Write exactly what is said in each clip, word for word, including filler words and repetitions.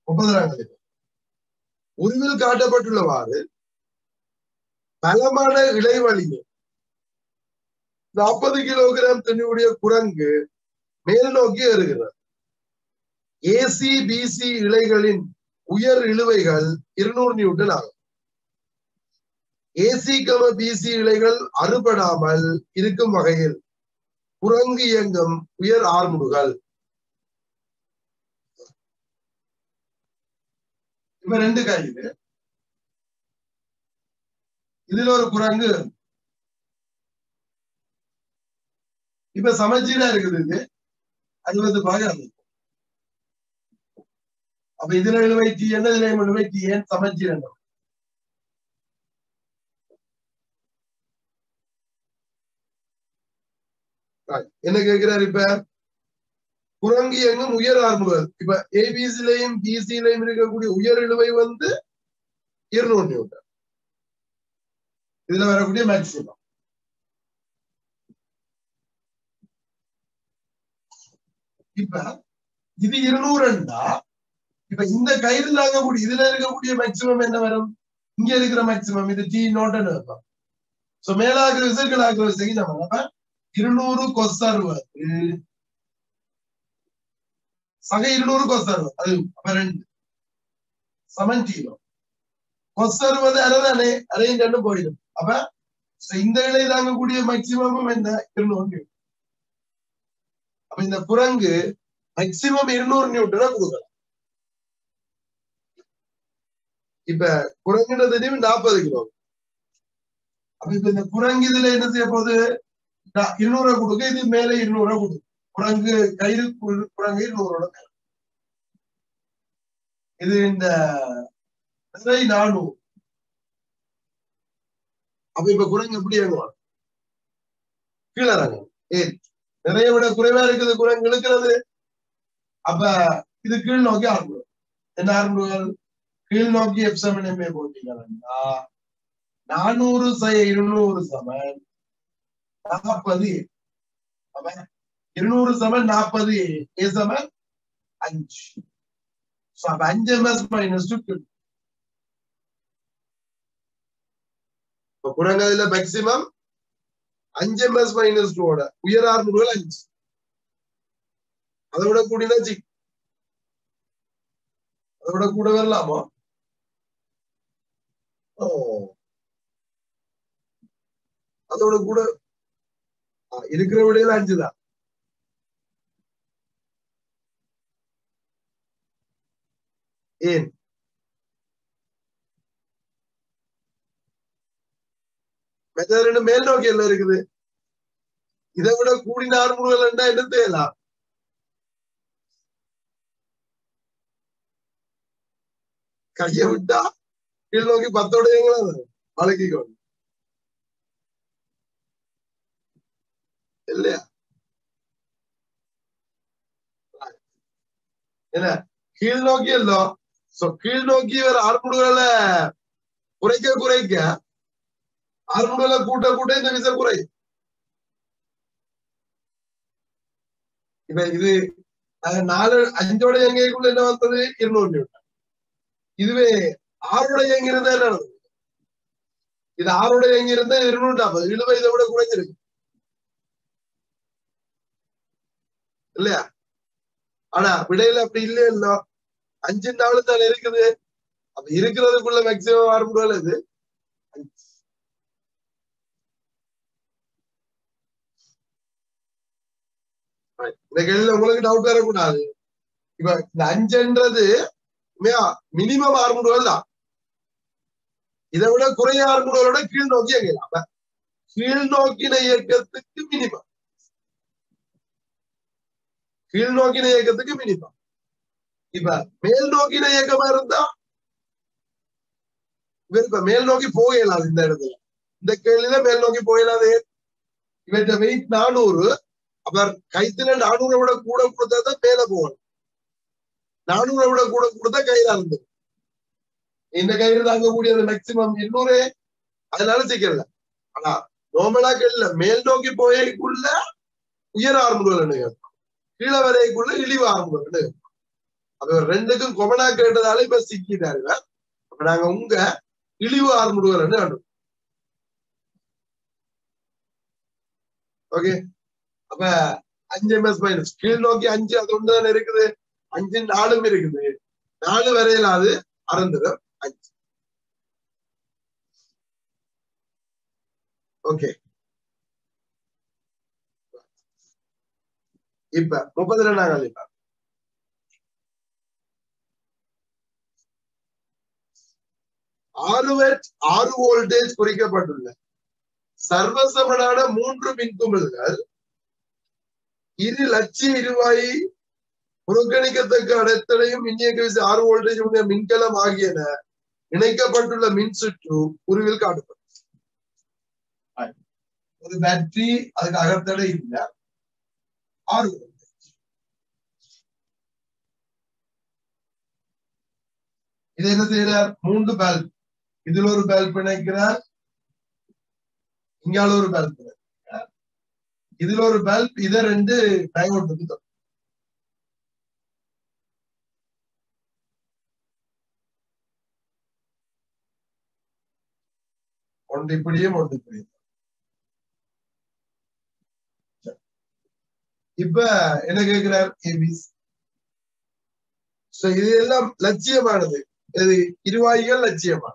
முப்பதாம் கணிப்பு உருவில் காட்டப்பட்டுள்ளவாறு பலமான இடைவெளியில் நாற்பது கிலோகிராம் திணிவுடைய குரங்கு மேல் நோக்கி ஏறுகிறது. ஏசி பிசி இழைகளின் உயர் இழுவைகள் இருநூறு நியூட்டன் ஆகும். ஏசி கம பிசி இழைகள் அறுபடாமல் இருக்கும் வகையில் குரங்கு இயங்கும் உயர் ஆர்முடுகள். இப்ப ரெண்டு கைது இதுல ஒரு குரங்கு இப்ப சமச்சீரா இருக்குது. இது அறுபது பாகம். அப்ப இதுல இழுவை டி என்ன இதுல இழுவை டி ஏன் சமச்சீர் என்ன என்ன கேட்கிறார்? இப்ப குரங்கு எங்கும் உயர் ஆர்முகள். இப்ப ஏபிசிலையும் பிசிலையும் இருக்கக்கூடிய உயர் இழுவை வந்து இருநூறு நியூட்டன். இதுல வரக்கூடிய மேக்சிமம். இப்ப இது இருநூறுண்டா இப்ப இந்த கயிறு தாங்கக்கூடிய இதுல இருக்கக்கூடிய மேக்சிமம் என்ன வரும்? இங்க இருக்கிற மேக்சிமம் இது டி நோட்டன் இருக்கும். சோ மேலாகிற விசை கீழாகிற விசைக்கு நம்ம இருநூறு கொஸ் அறுபது சக இருநூறு கொஸ் அறுபது அது அப்ப ரெண்டு சமன் டீனோ கொஸ் அறுபது அரைதானே அரையும் ரெண்டு போயிடும். அப்ப இந்த இலை தாங்கக்கூடிய மேக்சிமமும் என்ன? இருநூறு. அப்ப இந்த குரங்கு மேக்சிமம் இருநூறு நியூட்டனை கொடுக்கலாம். இப்ப குரங்குன்ற தெரியும் நாற்பது கிலோ. அப்ப இப்ப இந்த குரங்கு இதுல என்ன செய்ய போகுது? இருநூறு கொடுக்க இது மேல இருநூறு கொடுக்கும். குரங்கு கயிறு குரங்கு இருநூறோட இது இந்த நானூறு. அப்ப இப்ப குரங்கு எப்படி இறங்குவாங்க? கீழே இறங்கும். ஏன் நிறைய விட குறைவா இருக்குது குரங்கு இழுக்கிறது. அப்ப இது கீழ் நோக்கி ஆரம்பிடும். என்ன ஆரம்பிடுவார்கள்? கீழ் நோக்கி எப்சமன் எம்ஏ போட்டீங்கன்னா நானூறு சை இருநூறு சமன் நாற்பது. இருநூறு சமன் நாற்பது ஏ சமன் அஞ்சு. அஞ்சு எம்எஸ் மைனஸ் டூ. குரங்கதுல மேக்சிமம் அஞ்சு எம்எஸ் மைனஸ் டூட உயர் ஆர்முடுகள் அஞ்சு. அதை விட கூடினா சி அதை விட கூட வரலாமா? அதோட கூட இருக்கிற விடையில அஞ்சுதான். ஏன் மெத்தட் மேல் நோக்கி எல்லாம் இருக்குது. இதை விட கூடின ஆர்முடுகள் என்ன செய்யலாம்? கைய விட்டா கீழ் நோக்கி பத்தோட பழகிக்கணும் இல்லையா? என்ன கீழ் நோக்கி இல்லோ கீழ் நோக்கி வேற ஆர்முடுகளை குறைக்க குறைக்க ஆர்முடுகளை கூட்ட கூட்ட இந்த விசை குறை. இப்ப இது நாலு அஞ்சோட எங்கைக்குள்ள என்ன வந்தது? இருநூறு நியூட்டன். இதுவே ஆறுட எங்க இருந்தா என்ன நடந்தது? இது ஆறுட எங்க இருந்தா இருநூறு நாற்பது. இழுவை இதை விட குறைஞ்சிருக்கு இல்லையா? ஆனா விடையில அப்படி இல்லையா? இல்ல அஞ்சு நாலு தான் இருக்குது. அப்ப இருக்கிறதுக்குள்ள மேக்சிமம் ஆரம்பிடுவாள் இது. இந்த கேள்வியில உங்களுக்கு டவுட் வரக்கூடாது. இப்ப இந்த அஞ்சுன்றது மினிமம் ஆர்முடுகள் தான். இதை விட குறைய ஆர்முடுகளோட கீழ் நோக்கி இயக்கலாம். கீழ் நோக்கின இயக்கத்துக்கு மினிமம் கீழ் நோக்கின இயக்கத்துக்கு மினிமம். இப்ப மேல் நோக்கின இயக்கமா இருந்தா இப்ப மேல் நோக்கி போகலாது. இந்த இடத்துல இந்த கேள்வியில மேல் நோக்கி போகலாது. இவற்ற வெயிட் நானூறு. அப்புறம் கைத்துல நானூறை விட கூட கொடுத்தாதான் மேல போகணும். நானூறை விட கூட கொடுத்தா கயிறா இருந்தது. இந்த கயிறு தாங்கக்கூடியது மேக்சிமம் இருநூறு. அதனால சிக்கல. ஆனா நோமலா கேள்ல மேல் நோக்கி போயக்குள்ள உயர் ஆர்முடுகள் கேட்கும். கீழே வரைக்குள்ள இழிவு ஆர்முடுகள். அப்ப ரெண்டுக்கும் கொமனா கேட்டதால இப்ப சிக்கிட்டாரு. அப்ப நாங்க உங்க இழிவு ஆறுமுடுவர்னு கண்டு. ஓகே, அப்ப அஞ்சு எம்எஸ் மைனஸ் கீழ் நோக்கி அஞ்சு அது ஒண்ணுதானே இருக்குது. அஞ்சு நாலும் இருக்குது. நாலு வரையில அது அறந்துடும் அஞ்சு. ஓகே, இப்ப முப்பத்தி ரெண்டாம் கழிப்பா ஆறு வாட் ஆறு வோல்டேஜ் குறிக்கப்பட்டுள்ள சர்வசமனான மூன்று மின்குமிழ்கள் இரு லட்சிய இருவாயி புறக்கணிக்கத்தக்க அடைத்தலையும் மின்னியக்க விசை ஆறு வோல்டேஜ் உடைய மின்கலம் ஆகியன இணைக்கப்பட்டுள்ள மின் சுற்று உருவில் காட்டப்படும். ஒரு பேட்டரி அதுக்கு அகத்தடை இல்லை, ஆறு வோல்டேஜ். இது என்ன செய்யறார்? மூன்று பல்ப், இதுல ஒரு பல்ப் இணைக்கிறார், இங்கால ஒரு பல்ப் இணைக்கிறார், இதுல ஒரு பல்ப், இதை ரெண்டு டையோடு வந்து ஒன்று இப்படியும் ஒன்று இப்படியும். இப்ப என்ன கேட்கிறார்? ஏபிசி. இது எல்லாம் லட்சியமானது. இது இருவாய்கள் லட்சியமானது.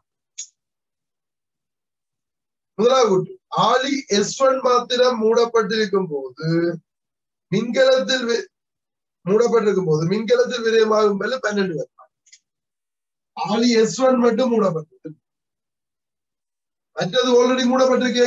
முதலாவது ஆளி எஸ் ஒன் மாத்திரம் மூடப்பட்டிருக்கும் போது மின்கலத்தில் மூடப்பட்டிருக்கும் போது மின்கலத்தில் விரயமாகும் மேல பன்னெண்டு பேர். ஆளி எஸ் ஒன் மட்டும் மூடப்பட்டது, மற்றது ஆல்ரெடி மூடப்பட்டிருக்கே.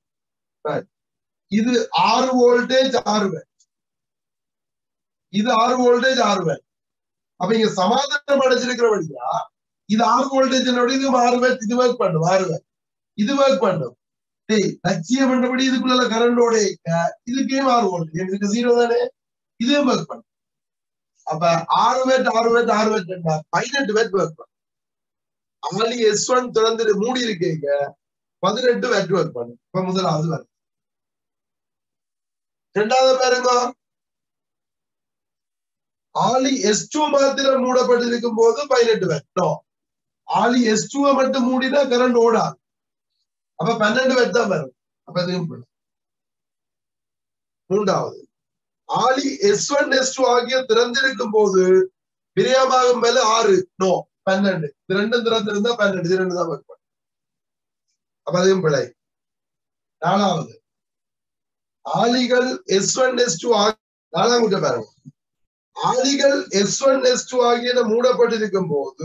இது ஆறு வோல்டேஜ் ஆறு பேர், இது ஆறு வோல்டேஜ் ஆறு பேர். அப்ப இங்க சமாதானம் அடைச்சிருக்கிறபடியா இது ஆறு வோல்டேஜ் இது ஆறு பேர், இது ஒர்க் பண்ணும், ஆறு பேர் இது ஒர்க் பண்ணும். லட்சியம் பண்ணபடி இதுக்குள்ள கரண்டோட இதுக்கே ஆறு வோல்டேஜ், இதுக்கு ஜீரோ தானே, இதே ஒர்க் பண்ணும். அப்ப ஆறு பேட் ஆறு பேட் ஆறு பேட் பதினெட்டு பேட் ஒர்க் பண்ணும். ஆளி எஸ் ஒன் திறந்துட்டு மூடி இருக்கீங்க, பதினெட்டு பேட் ஒர்க் பண்ணும். இப்ப முதலாவது வரும். இரண்டாவது பாருங்க, ஆளி எஸ் டூ மாத்திரம் மூடப்பட்டிருக்கும் போது பதினெட்டு பேட். ஆளி எஸ் டூ மட்டும் மூடினா கரண்ட் ஓடாது, அப்ப பன்னெண்டு பேட் தான் வரும். அப்ப அதையும் மூன்றாவது ஆளி எஸ் ஒன் எஸ் டூ ஆகிய திறந்திருக்கும் போது விரயமாகும் மேல ஆறு நோ பன்னெண்டு, இது ரெண்டும் திறந்திருந்தா பன்னெண்டு, இது ரெண்டு தான் ஒர்க் பண்ணும். அப்ப அதையும் பிழை. நாலாவது ஆளிகள் எஸ் ஒன் எஸ் டூ ஆகிய நாலாம் கூட்ட பாருங்க, ஆளிகள் எஸ் ஒன் எஸ் டூ ஆகியன மூடப்பட்டிருக்கும் போது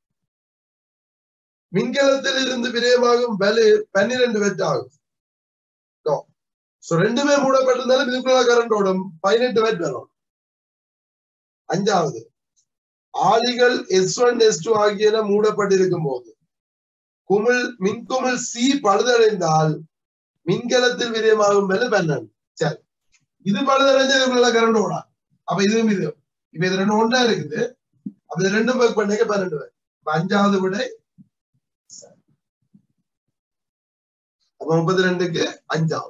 மின்கலத்தில் இருந்து விரயமாகும் வலு பன்னிரண்டு வெட் ஆகும். ரெண்டுமே மூடப்பட்டிருந்தாலும் இதுக்குள்ள கரண்ட் ஓடும், பதினெட்டு வெட் வரும். அஞ்சாவது ஆளிகள் எஸ் ஒன் எஸ் டூ ஆகியன மூடப்பட்டிருக்கும் போது குமிழ் மின்குமிழ் சி பழுதடைந்தால் மின்கலத்தில் விரயமாகும் மேல பன்னெண்டு. சரி, இது பழுதடைஞ்சு இதுக்குள்ள கரண்ட் ஓடா. அப்ப இதுவும் இது இப்ப இது ரெண்டு ஒன்றா இருக்குது. அப்ப இது ரெண்டும் ஒர்க் பண்ணீங்க பன்னெண்டு பேர். அஞ்சாவது விடை. அப்ப முப்பத்தி ரெண்டுக்கு அஞ்சாவது.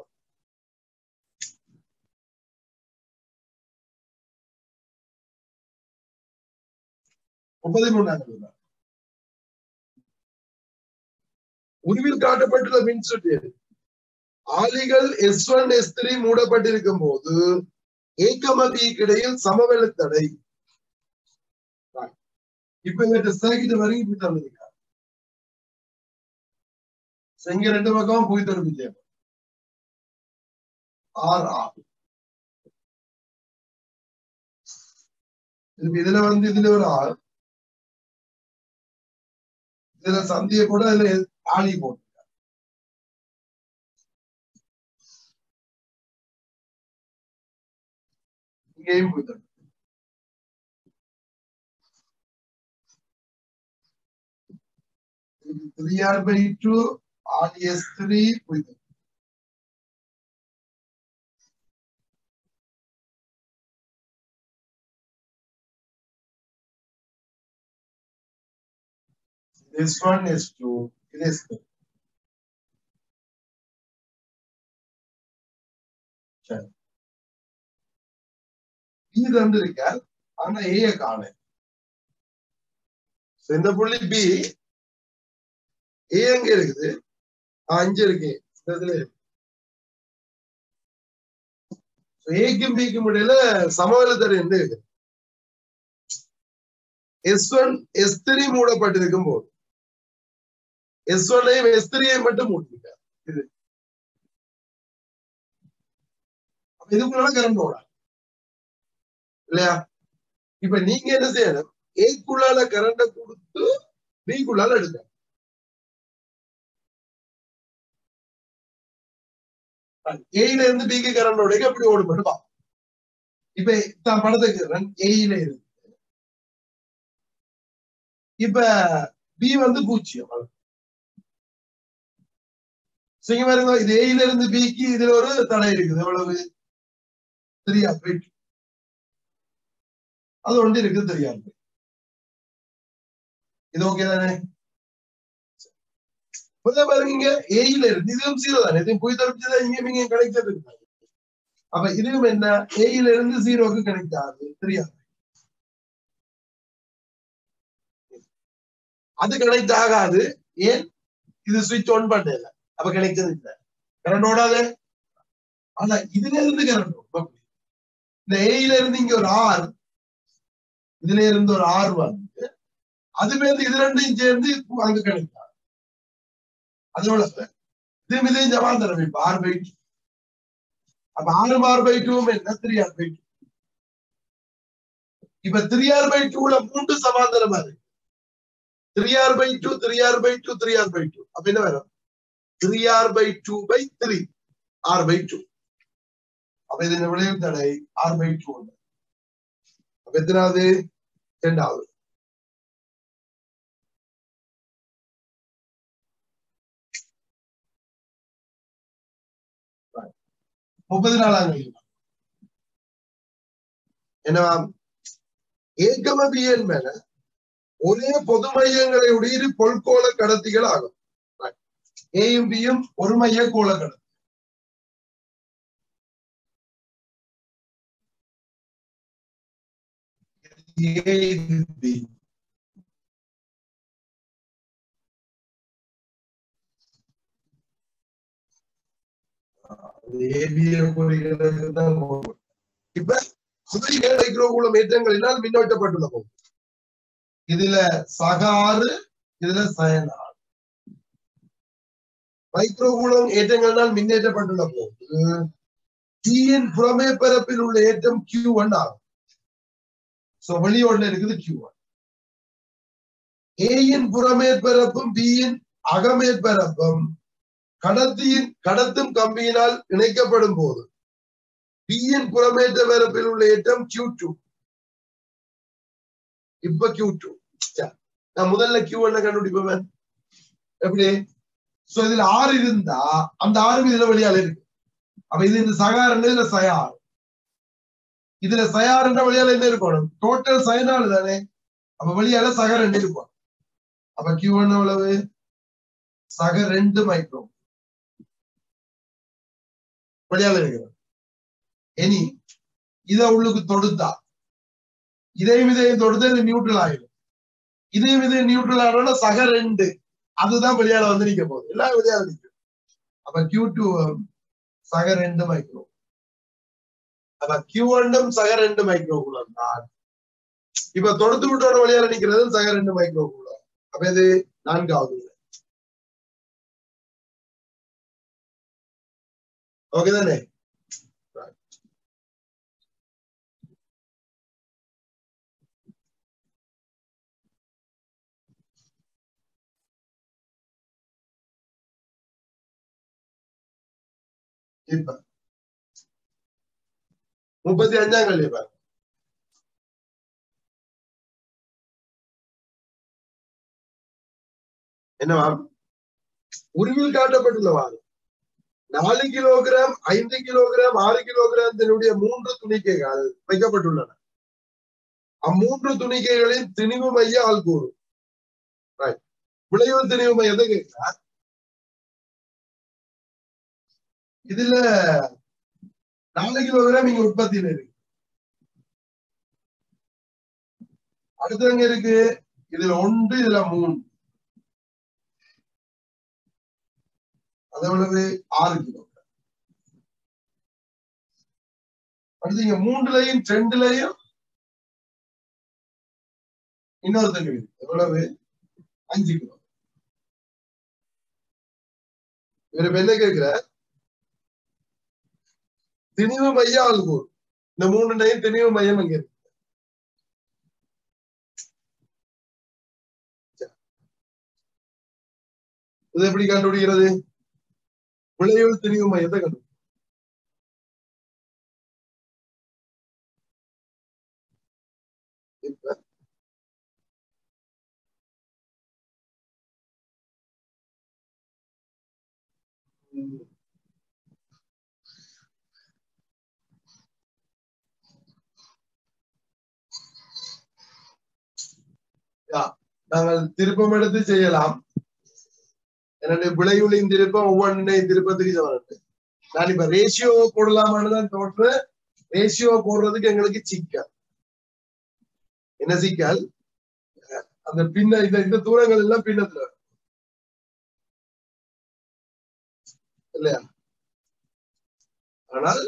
முப்பத்தி மூணாவது உருவில் காட்டப்பட்டுள்ள மின்சுற்று ஆளிகள் எஸ் ஒன் எஸ் த்ரீ மூடப்பட்டிருக்கும் போது ஏக்கம பிக்கு இடையில் சமவெளித்தடை. இப்ப இந்த சர்க்கிட் வரைக்கும் போய் தந்துருக்காங்க. இங்க ரெண்டு பக்கம் போய் தருவில்லையா ஆர் ஆர். இதுல வந்து இதுல ஒரு ஆள், இதுல சந்திய கூட இதுல ஆளி போட்டு இங்கேயும் போய் தரும். three R by two R S three போய் தரும். This one is two, it is two. சரி, இது வந்திருக்க ஆனா ஏ காண இந்த புள்ளி பி ஏ எங்க இருக்குது அஞ்சு இருக்கு ஏக்கும் பிக்கும் இடையில சமவெளி தடை என்ன இருக்கு எஸ் ஒன் எஸ் த்ரீ மூடப்பட்டிருக்கும் போது எஸ் ஒன்னையும் எஸ் த்ரீயையும் மட்டும் மூட்டிருக்காரு இது இதுக்குள்ள கரண்ட் ஓட இல்லையா இப்ப நீங்க என்ன செய்யணும் ஏக்குள்ளால கரண்ட கொடுத்து பிக்குள்ளால எடுக்க ஏயில இருந்து பிக்கு கரண்ட் ஓடைக்க எப்படி ஓடும் மட்டும் இப்ப தான் படத்துக்கு ஏயில இருந்து இப்ப பி வந்து பூஜ்ஜியம் செய்ய பாருங்க இது ஏயில இருந்து பிக்கு இதுல ஒரு தடை இருக்குது எவ்வளவு தெரியாது அது ஒன்று இருக்கு தெரியாது இது ஓகே தானே பாருங்க ஏயில இருந்து இதுவும் ஜீரோ தானே இதுவும் போய் தரப்பிச்சுதான் இங்க நீங்க கனெக்ட் இருக்கு அப்ப இதுவும் என்ன ஏயில இருந்து ஜீரோக்கு கனெக்ட் ஆகுது தெரியாது அது கனெக்ட் ஆகாது ஏன் இது சுவிட்ச் ஆன் பண்ணல அப்ப கனெக்ட் இல்லை கரண்ட் ஓடாது ஆனா இதுல இருந்து கரண்ட் இந்த ஏயில இருந்து இங்க ஒரு ஆர் இதுல இருந்து ஒரு ஆர் வந்து அதுமே இது ரெண்டையும் சேர்ந்து அங்க கனெக்ட் ஆகும் அதோட இதுவும் இதையும் ஜமாந்தரம் இப்ப ஆர் பை டூ அப்ப ஆறு ஆர் பை டூவும் என்ன த்ரீ ஆர் பை டூ இப்ப த்ரீ ஆர் பை டூல மூன்று சமாந்தரமா இருக்கு three R by two, three R by two, three R by two. அப்ப என்ன வரும் three R by two by three, R by two. அப்ப இதன் விளைவு தடை R by two. அப்ப எத்தனாவது இரண்டாவது முப்பது நாலாம் என்னவா ஏகம பிஎன் மேல ஒரே பொது மையங்களை உடைய பொல்கோள கடத்திகள் ஆகும் ஏயும் பியும் ஒரு மைய கோள கடத்தி இப்ப மைக்ரோகூலம் ஏற்றங்களினால் மின்னோட்டப்பட்டுள்ள போகும் இதுல சகாறு இதுல சயனார் மைக்ரோகூலம் ஏற்றங்களினால் மின்னேற்றப்பட்டுள்ள போது தீயின் புறமே பரப்பில் உள்ள ஏற்றம் கியூ ஒன் ஆகும் வெளியோடுல இருக்குது கியூ ஒன் ஏயின் புறமேற்பரப்பும் பியின் அகமேற்பரப்பும் கடத்தியின் கடத்தும் கம்பியினால் இணைக்கப்படும் போது பியின் புறமேற்ற பரப்பில் உள்ள ஏற்றம் கியூ டூ இப்ப கியூ டூ நான் முதல்ல கியூ ஒன்ன கண்டுபிடிப்பேன் எப்படி சோ இதுல ஆறு இருந்தா அந்த ஆறு இதுல வழியால இருக்கு அப்ப இது இந்த சகார் இதுல சயார் இதுல சயார் என்ற வழியால என்ன இருக்கணும் டோட்டல் சயனாலு தானே அப்ப வழியால சக ரெண்டு இருக்கும் அப்ப கியூ ஒன் எவ்வளவு சக ரெண்டு மைக்ரோ வழியால இருக்கிறோம் இனி இத உள்ளுக்கு தொடுத்தா இதையும் இதையும் தொடுத்து நியூட்ரல் ஆயிடும் இதையும் இதையும் நியூட்ரல் ஆனோட சக ரெண்டு அதுதான் வெளியால வந்து நிக்க போகுது எல்லாம் வெளியால நிற்கும் அப்ப கியூ டூ சக ரெண்டு மைக்ரோ அப்ப கியூ ஒன்னும் சக ரெண்டு மைக்ரோ கூலம் தான் இப்ப தொடுத்து விட்டோட வழியால நிக்கிறது சக ரெண்டு மைக்ரோ கூலம் அப்ப இது நான்காவது ஓகே தானே இப்ப முப்பத்தி அஞ்சாம் கல்வி பாருங்க என்னவா உருவில் காட்டப்பட்டுள்ளவாறு நாலு கிலோகிராம் ஐந்து கிலோகிராம் ஆறு கிலோகிராம் தன்னுடைய மூன்று துணிக்கைகள் வைக்கப்பட்டுள்ளன அம்மூன்று துணிக்கைகளின் திணிவு மைய ஆள் கூறும் விளைவு திணிவு மையத்தை கேட்கிறார் இதுல நாலு கிலோகிராம் இங்க உற்பத்தியில இருக்கு அடுத்து எங்க இருக்கு இதுல ஒன்று இதுல மூணு அது எவ்வளவு ஆறு கிலோ. அடுத்தீங்க மூன்றுலயும் ரெண்டுலயும் இன்னொரு தண்ணி எவ்வளவு அஞ்சு கிலோ. இவர் என்ன கேட்கிற திணிவு மையம் ஆகுது. இந்த மூணுலையும் திணிவு மையம் அங்க இருக்கு. இது எப்படி கண்டுபிடிக்கிறது? விளைவுள் திணிவு மையத்தை கண்டு நாங்கள் திருப்பம் எடுத்து செய்யலாம். என்னுடைய விளைவுளின் திருப்பம் ஒவ்வொன்றையும் திருப்பத்துக்கு சமம். நான் இப்ப ரேஷியோ போடலாமான்னு தான் தோற்று. ரேஷியோ போடுறதுக்கு எங்களுக்கு சிக்கல் என்ன சிக்கல்? அந்த பின்ன இந்த இந்த தூரங்கள் எல்லாம் பின்னத்துல இல்லையா? ஆனால்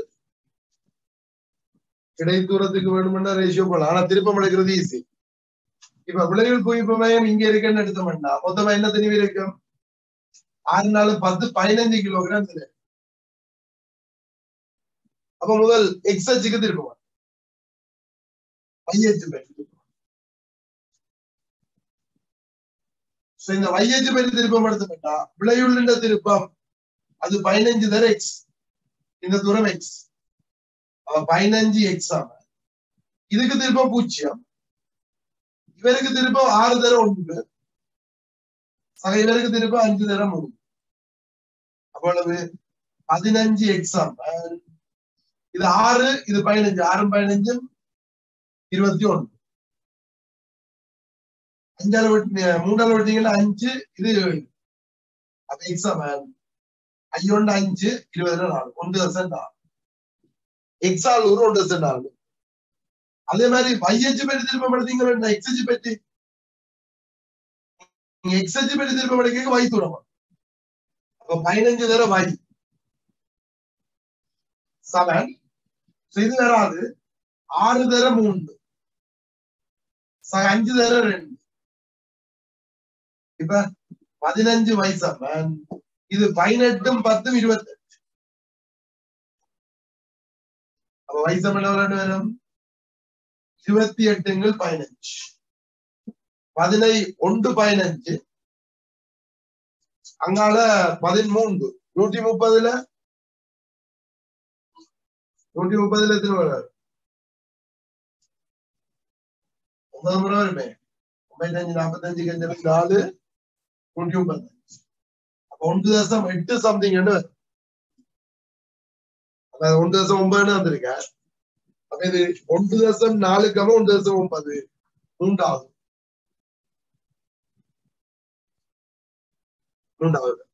கிடை தூரத்துக்கு வேணும்னா ரேஷியோ போடலாம். ஆனா திருப்பம் எடுக்கிறது ஈஸி. இப்ப விளைவில் குவிப்பு மையம் இங்க இருக்குன்னு எடுத்தோம்னா மொத்தமா என்ன திணிவு இருக்கும்? ஆறு நாலு பத்து பதினஞ்சு கிலோகிராம் திணிவு. அப்ப முதல் எக்ஸ் அச்சுக்கு திருப்பம் ஐஎச்சு பெற்று இந்த ஐஎச்சு பெற்று திருப்பம் எடுத்துட்டா விளைவுள்ள திருப்பம் அது பதினஞ்சு தர எக்ஸ். இந்த தூரம் எக்ஸ். அப்ப பதினஞ்சு எக்ஸ் ஆம இதுக்கு திருப்பம் பூஜ்ஜியம். இவருக்கு திருப்பம் ஆறு தர ஒன்று. சக இவருக்கு திருப்பம் அஞ்சு தர மூணு. அவ்வளவு பதினஞ்சு எக்ஸாம். இது ஆறு இது பதினஞ்சு. ஆறும் பதினஞ்சும் இருபத்தி ஒன்று. அஞ்சால வெட்டி மூணால வெட்டிங்கன்னா அஞ்சு இது அப்ப எக்ஸாம் ஐயொன்று அஞ்சு இருபதுல நாலு ஒன்று தசம் நாலு. எக்ஸால் ஒரு ஒன்று தசம் நாலு. அதே மாதிரி ஐஎச்சு பெற்று திருப்பம் எடுத்தீங்கன்னா எக்ஸ்எச்சு பெற்று நீங்க எக்ஸ்எச்சு பெற்று திருப்பம் எடுக்க வை தூரம். அப்ப பதினஞ்சு தர வை செவன். இது வராது. ஆறு தர மூன்று. அஞ்சு தர ரெண்டு. இப்ப பதினஞ்சு வயசு இது பதினெட்டும் பத்தும் இருபத்தி எட்டு. அப்ப வயசு என்ன வரும்? இருபத்தி எட்டுங்கள் பதினஞ்சு. பதினை ஒன்று பதினஞ்சு. அங்கால பதிமூன்று. நூற்றி முப்பதுல நூற்றி முப்பதுல எத்தனை வராது? ஒன்பது முறை வருமே. ஒன்பத்தஞ்சு நாற்பத்தஞ்சு கஞ்சு நாலு நூற்றி முப்பத்தஞ்சு. அப்ப ஒன்று தசம் எட்டு சம்திங் ஒன்று தசம் ஒன்பதுன்னு வந்திருக்க. அப்ப இது ஒன்று தசம் நாலுக்காம ஒன்று தசம் ஒன்பது மூன்றாவது மூன்றாவது